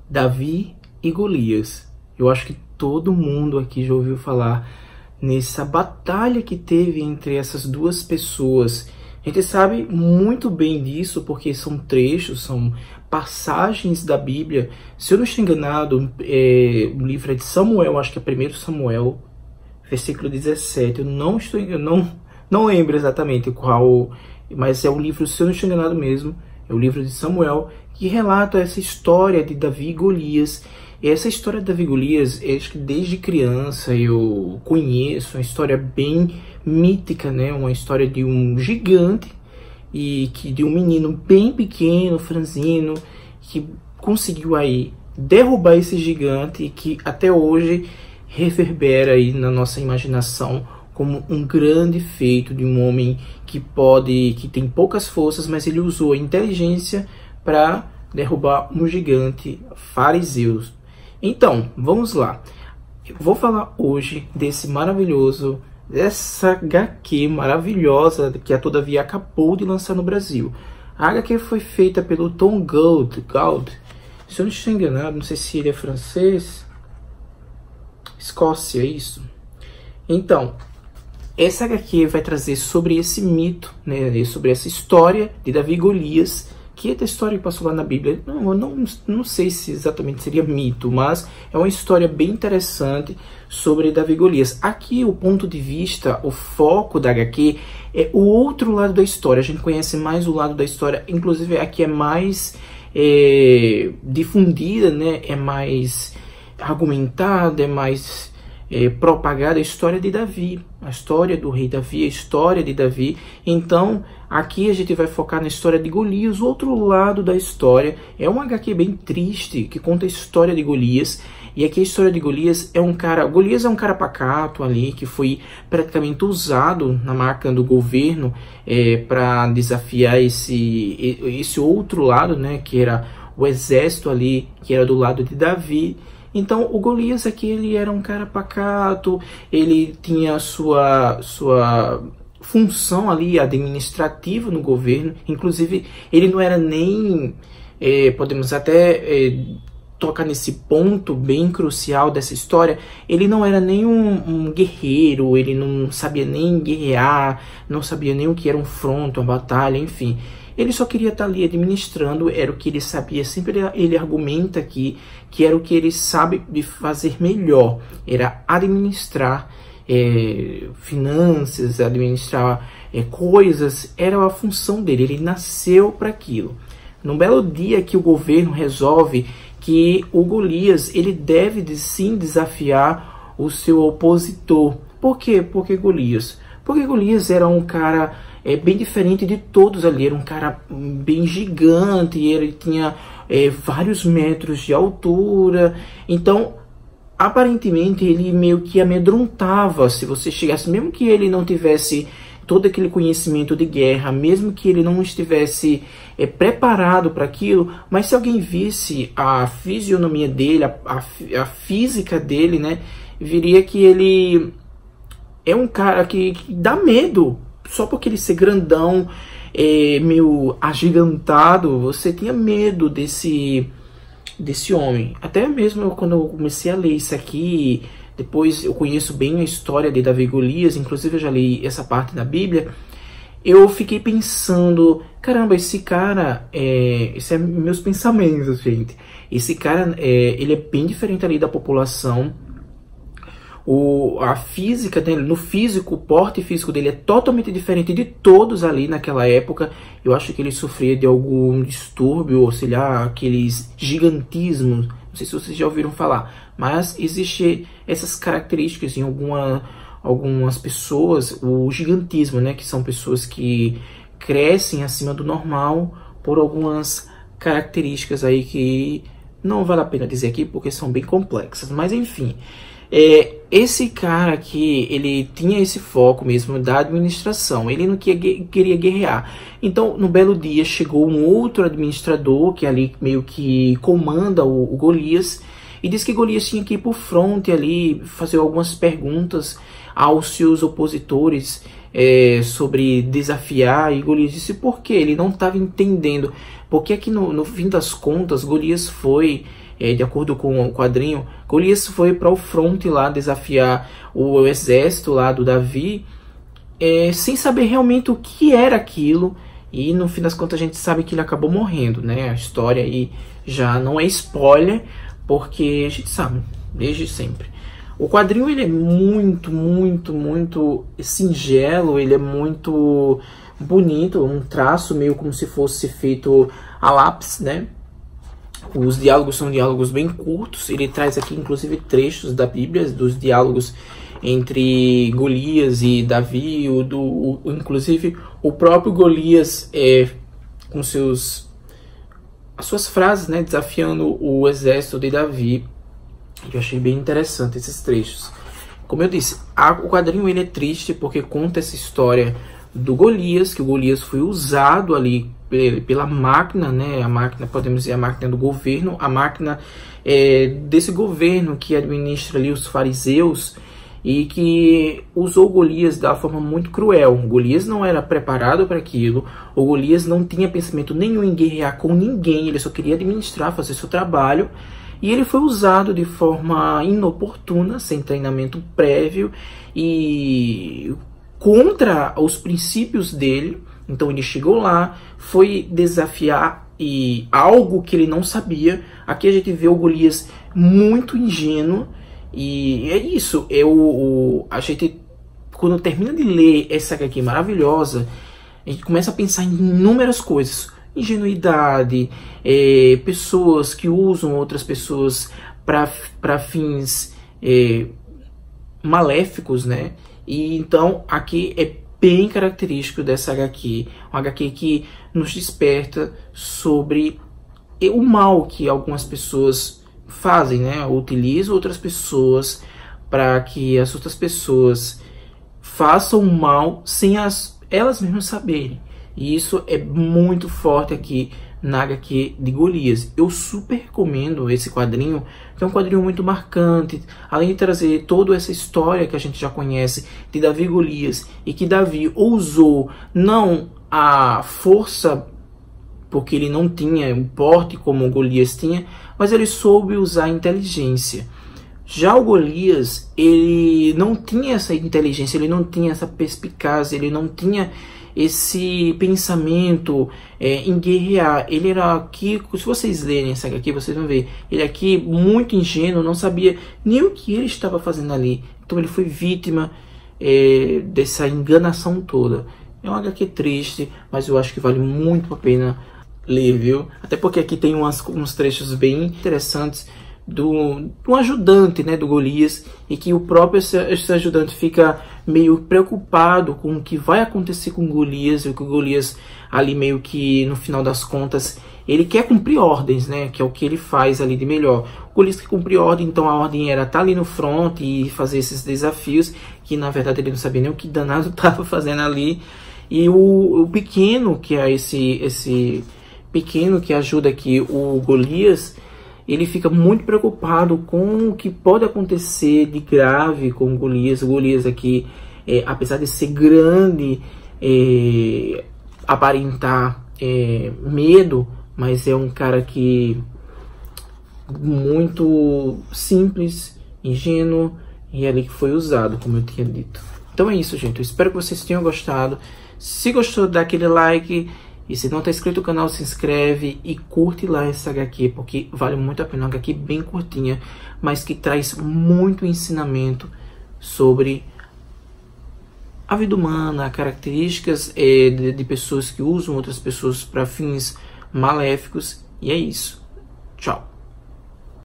Davi e Golias. Eu acho que todo mundo aqui já ouviu falar nessa batalha que teve entre essas duas pessoas. A gente sabe muito bem disso porque são trechos, são passagens da Bíblia. Se eu não estou enganado, o livro é de Samuel, acho que é 1 Samuel, versículo 17. Eu não lembro exatamente qual, mas é o livro, se eu não estou enganado mesmo, é o livro de Samuel, que relata essa história de Davi e Golias. E essa história de Davi e Golias, acho que desde criança eu conheço, uma história bem mítica, né? Uma história de um gigante e que de um menino bem pequeno, franzino, que conseguiu aí derrubar esse gigante e que até hoje reverbera aí na nossa imaginação como um grande feito de um homem que tem poucas forças, mas ele usou a inteligência para derrubar um gigante, fariseus. Então, vamos lá. Eu vou falar hoje dessa HQ maravilhosa que a Todavia acabou de lançar no Brasil. A HQ foi feita pelo Tom Gauld. Se eu não estou enganado, não sei se ele é francês. Escócia, é isso? Então, essa HQ vai trazer sobre esse mito, né, sobre essa história de Davi e Golias, que é a história que passou lá na Bíblia. Eu não sei se exatamente seria mito, mas é uma história bem interessante sobre Davi e Golias. Aqui o ponto de vista, o foco da HQ é o outro lado da história. A gente conhece mais o lado da história, inclusive aqui é mais difundida, né? É mais argumentada, é mais propagada a história de Davi, a história do rei Davi, a história de Davi. Então aqui a gente vai focar na história de Golias, o outro lado da história. É uma HQ bem triste que conta a história de Golias. E aqui a história de Golias é um cara... Golias é um cara pacato ali, que foi praticamente usado na máquina do governo para desafiar esse outro lado, né, que era o exército ali, que era do lado de Davi. Então o Golias aqui, ele era um cara pacato, ele tinha sua função ali administrativa no governo. Inclusive ele não era nem, podemos até tocar nesse ponto bem crucial dessa história, ele não era nem um guerreiro, ele não sabia nem guerrear, não sabia nem o que era um fronte, uma batalha, enfim. Ele só queria estar ali administrando, era o que ele sabia. Sempre ele argumenta aqui que era o que ele sabe de fazer melhor, era administrar finanças, administrar coisas, era a função dele, ele nasceu para aquilo. Num belo dia que o governo resolve que o Golias, ele deve sim desafiar o seu opositor. Por quê? Porque Golias era um cara bem diferente de todos ali, era um cara bem gigante, ele tinha vários metros de altura. Então aparentemente ele meio que amedrontava se você chegasse, mesmo que ele não tivesse todo aquele conhecimento de guerra, mesmo que ele não estivesse preparado para aquilo, mas se alguém visse a fisionomia dele, a física dele, né, viria que ele é um cara que dá medo. Só porque ele ser grandão, meio agigantado, você tinha medo desse homem. Até mesmo quando eu comecei a ler isso aqui, depois eu conheço bem a história de Davi e Golias, inclusive eu já li essa parte da Bíblia, eu fiquei pensando, caramba, esse cara, esses são meus pensamentos, gente. Esse cara, ele é bem diferente ali da população. A física dele, no físico, o porte físico dele é totalmente diferente de todos ali naquela época. Eu acho que ele sofria de algum distúrbio, ou sei lá, aqueles gigantismos. Não sei se vocês já ouviram falar, mas existe essas características em algumas pessoas, o gigantismo, né, que são pessoas que crescem acima do normal por algumas características aí que não vale a pena dizer aqui porque são bem complexas, mas enfim. Esse cara aqui, ele tinha esse foco mesmo da administração, ele não queria guerrear. Então, no belo dia, chegou um outro administrador, que ali meio que comanda o Golias, e disse que Golias tinha que ir por fronte ali, fazer algumas perguntas aos seus opositores sobre desafiar, e Golias disse por quê? Ele não estava entendendo, porque aqui no fim das contas, Golias foi de acordo com o quadrinho, Golias foi para o fronte lá desafiar o exército lá do Davi, sem saber realmente o que era aquilo. E no fim das contas a gente sabe que ele acabou morrendo, né? A história aí já não é spoiler, porque a gente sabe, desde sempre. O quadrinho ele é muito, muito, muito singelo, ele é muito bonito, um traço meio como se fosse feito a lápis, né? Os diálogos são diálogos bem curtos, ele traz aqui inclusive trechos da Bíblia, dos diálogos entre Golias e Davi, inclusive o próprio Golias com as suas frases, né, desafiando o exército de Davi. Eu achei bem interessante esses trechos. Como eu disse, o quadrinho ele é triste porque conta essa história do Golias, que o Golias foi usado ali pela máquina, né? A máquina, podemos dizer, a máquina do governo, a máquina desse governo que administra ali os fariseus, e que usou Golias da forma muito cruel. Golias não era preparado para aquilo, o Golias não tinha pensamento nenhum em guerrear com ninguém, ele só queria administrar, fazer seu trabalho, e ele foi usado de forma inoportuna, sem treinamento prévio e contra os princípios dele. Então ele chegou lá, foi desafiar algo que ele não sabia. Aqui a gente vê o Golias muito ingênuo. E é isso, a gente, quando termina de ler essa HQ maravilhosa, a gente começa a pensar em inúmeras coisas. Ingenuidade, pessoas que usam outras pessoas para fins maléficos, né? E então aqui é bem característico dessa HQ, uma HQ que nos desperta sobre o mal que algumas pessoas fazem, né? Utilizam outras pessoas para que as outras pessoas façam mal sem elas mesmas saberem. E isso é muito forte aqui na HQ de Golias. Eu super recomendo esse quadrinho, que é um quadrinho muito marcante, além de trazer toda essa história que a gente já conhece de Davi e Golias, e que Davi usou não a força, porque ele não tinha um porte como Golias tinha, mas ele soube usar a inteligência. Já o Golias, ele não tinha essa inteligência, ele não tinha essa perspicácia, ele não tinha esse pensamento em guerrear. Ele era aqui, se vocês lerem essa aqui, vocês vão ver, ele aqui muito ingênuo, não sabia nem o que ele estava fazendo ali. Então ele foi vítima dessa enganação toda. É uma HQ triste, mas eu acho que vale muito a pena ler, viu? Até porque aqui tem uns trechos bem interessantes do ajudante, né, do Golias, e que o próprio esse ajudante fica meio preocupado com o que vai acontecer com o Golias, e que o Golias ali meio que no final das contas ele quer cumprir ordens, né, que é o que ele faz ali de melhor. O Golias quer cumprir ordem, então a ordem era estar ali no front e fazer esses desafios, que na verdade ele não sabia nem o que danado estava fazendo ali. E o pequeno, que é esse pequeno que ajuda aqui o Golias, ele fica muito preocupado com o que pode acontecer de grave com o Golias. O Golias aqui, apesar de ser grande, aparentar medo, mas é um cara que muito simples, ingênuo, e é ali que foi usado, como eu tinha dito. Então é isso, gente. Eu espero que vocês tenham gostado. Se gostou, dá aquele like. E se não está inscrito no canal, se inscreve e curte lá essa HQ, porque vale muito a pena. Uma HQ bem curtinha, mas que traz muito ensinamento sobre a vida humana, características de pessoas que usam outras pessoas para fins maléficos. E é isso. Tchau.